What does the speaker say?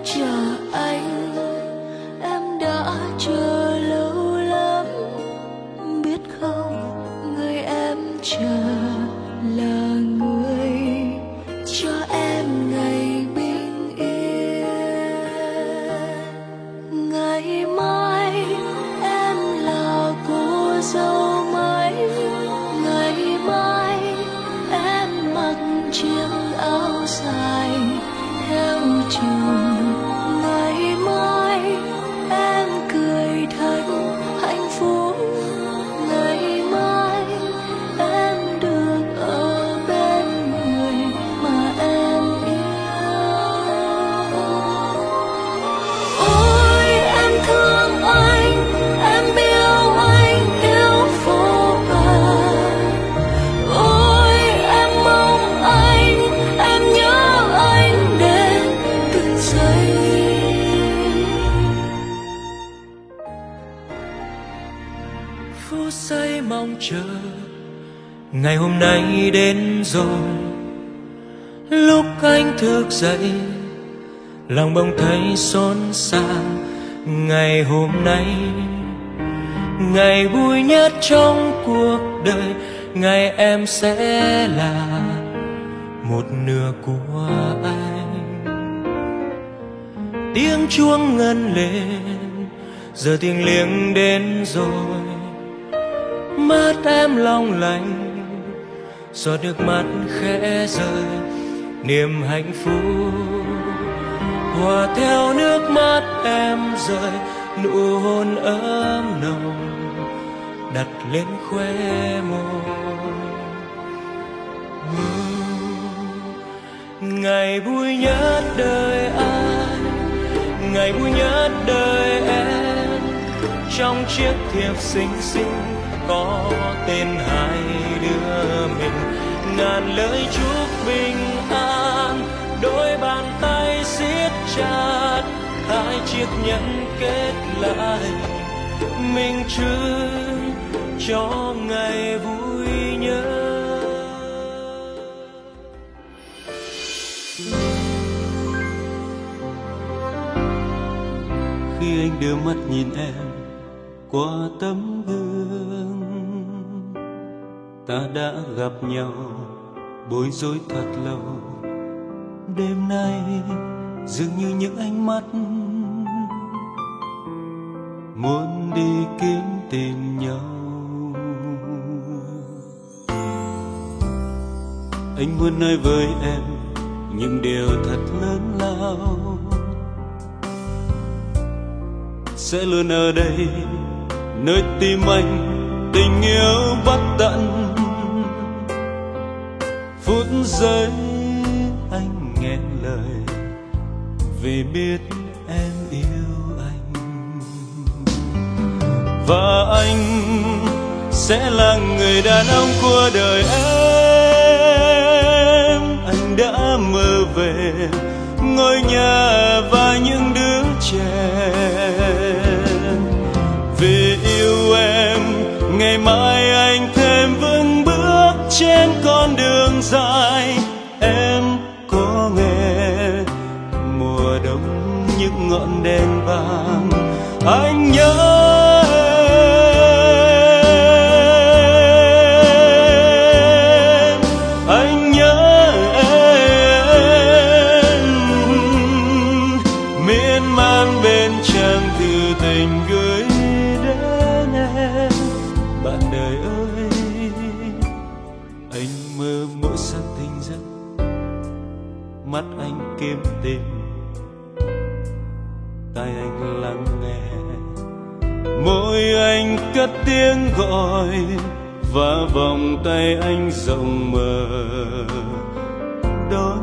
chờ anh, em đã chờ lâu lắm. Biết không, người em chờ là người cho em ngày bình yên. Ngày mai em là cô dâu mới, ngày mai em mặc chiếc áo dài theo chồng, ngày mai em cười thật hạnh phúc, ngày mai em được ở bên người mà em yêu. Ôi em thương anh, em yêu anh, yêu vô bờ. Ôi em mong anh, em nhớ anh đến từng giây. Phút giây mong chờ ngày hôm nay đến rồi. Lúc anh thức dậy, lòng bỗng thấy xốn xang. Ngày hôm nay, ngày vui nhất trong cuộc đời, ngày em sẽ là một nửa của anh. Tiếng chuông ngân lên, giờ thiêng liêng đến rồi. Mắt em long lanh, giọt nước mắt khẽ rơi. Niềm hạnh phúc hòa theo nước mắt em rơi. Nụ hôn ấm nồng đặt lên khóe môi. Ngày vui nhất đời anh, ngày vui nhất đời em. Trong chiếc thiệp xinh xinh có tên hai đứa mình. Ngàn lời chúc bình an, đôi bàn tay siết chặt, hai chiếc nhẫn kết lại, minh chứng cho ngày vui nhớ. Khi anh đưa mắt nhìn em qua tấm gương, ta đã gặp nhau bối rối thật lâu. Đêm nay dường như những ánh mắt muốn đi kiếm tìm nhau. Anh muốn nói với em những điều thật lớn lao, sẽ luôn ở đây nơi tim anh tình yêu bất tận. Phút giây anh nghẹn lời vì biết em yêu anh, và anh sẽ là người đàn ông của đời em. Anh đã mơ về ngôi nhà và những đứa trẻ. Vì yêu em, ngày mai anh thêm vững bước trên con đường dài. Em có nghe mùa đông những ngọn đèn vàng, anh nhớ em, anh nhớ em. Miên man bên trang thư tình gửi đến em. Bạn đời ơi, anh mơ mỗi sáng tỉnh giấc, mắt anh kiếm tìm, tai anh lắng nghe, môi anh cất tiếng gọi, và vòng tay anh rộng mở đón